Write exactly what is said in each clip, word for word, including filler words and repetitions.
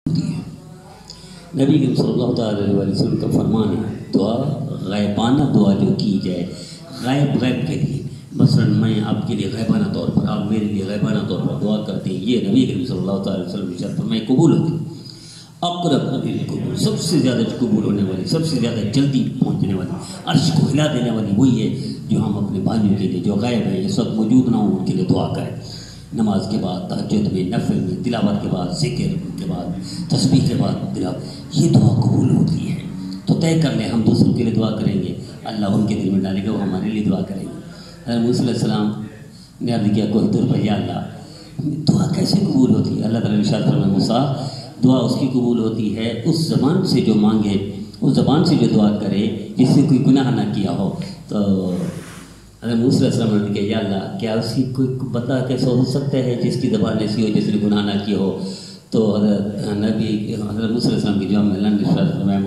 نبی کریم صلی اللہ تعالیٰ علیہ وسلم کا فرمان ہے دعا غیبانہ دعا جو کی جائے غیب غیب کے لیے، مثلاً میں آپ کے لیے غیبانہ طور پر، آپ میرے لیے غیبانہ طور پر دعا کرتے ہیں، یہ نبی کریم صلی اللہ تعالیٰ علیہ وسلم کی شرط میں قبول ہوتی ہے۔ اقرب بالقبول، سب سے زیادہ قبول ہونے والی، سب سے زیادہ جلدی پہنچنے والی، عرش کو ہلا دینے والی وہی ہے جو ہم اپنے بھائیوں کے لیے جو غائب ہیں، اس وقت موجود نہ ہوں، ان کے لیے دعا کریں۔ نماز کے بعد، تہجد میں، نفل میں، تلاوت کے بعد، ذکر کے بعد، تسبیح کے بعد تلاوت، یہ دعا قبول ہوتی ہے۔ تو طے کر لیں ہم دوسروں کے لیے دعا کریں گے، اللہ ان کے دل میں ڈالے گا، وہ ہمارے لیے دعا کریں گے۔ حضرت موسیٰ علیہ السلام نے عرض کیا کوہ طور پر، یا اللہ دعا کیسے قبول ہوتی ہے؟ اللہ تعالیٰ نے ارشاد فرمایا موسیٰ دعا اس کی قبول ہوتی ہے اس زبان سے جو مانگے، اس زبان سے جو دعا کرے جس سے کوئی گناہ نہ کیا ہو۔ تو حضرت موسیٰ علیہ السلام نے کہا یا اللہ کیا اس کی کوئی بتا کیسا ہو سکتا ہے جس کی زبان ایسی ہو جس نے گناہ نہ کیا ہو؟ تو حضرت نبی حضرت موسیٰ علیہ السلام کی جواب میں اللہ نے ارشاد فرمایا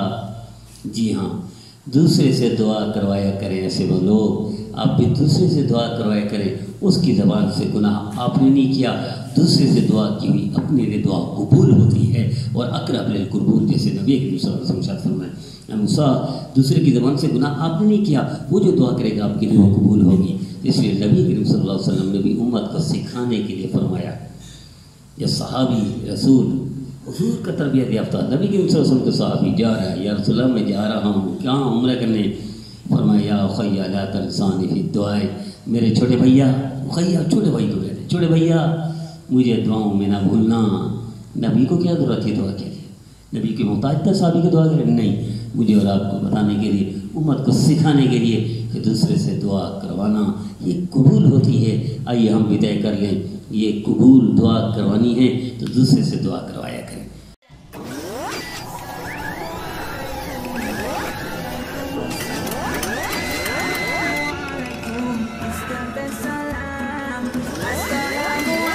موسیٰ جی ہاں، دوسرے سے دعا کروایا کریں ایسے وہ لوگ، آپ بھی دوسرے سے دعا کروایا کریں، اس کی زبان سے گناہ آپ نے نہیں کیا، دوسرے سے دعا کی ہوئی اپنے لیے دعا قبول ہوتی ہے۔ اور اقرب للقربون، جیسے نبی کریم صلی اللہ علیہ وسلم فرمایا موسیٰ دوسرے کی زبان سے گناہ آپ نے نہیں کیا، وہ جو دعا کرے گا آپ کی دعا قبول ہوگی۔ اس لیے نبی کریم صلی اللہ علیہ وسلم نے بھی امت کو سکھانے کے لیے فرمایا، یہ صحابی رسول حضور کا تربیت یافتہ نبی کریم صلی اللہ علیہ وسلم کے صحابی جا رہا ہے، یا رسول اللہ میں جا رہا ہوں کہاں عمرہ کرنے، فرمایا یا اخیا لا تنسانی فی الدعاء، میرے چھوٹے بھیا، اخیا چھوٹے بھائی کو کہتے ہیں، چھوٹے بھیا مجھے دعاؤں میں نہ بھولنا۔ نبی کو کیا ضرورت تھی دعا کے لیے؟ نبی کی محتاج تھا صحابی کی دعا کرے؟ نہیں، مجھے اور آپ کو بتانے کے لیے، امت کو سکھانے کے لیے کہ دوسرے سے دعا کروانا یہ قبول ہوتی ہے۔ آئیے ہم بھی طے کر لیں یہ قبول دعا کروانی ہے تو دوسرے سے دعا کروایا کریں۔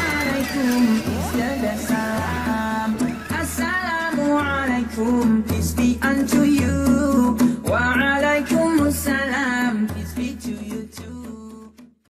Assalamualaikum.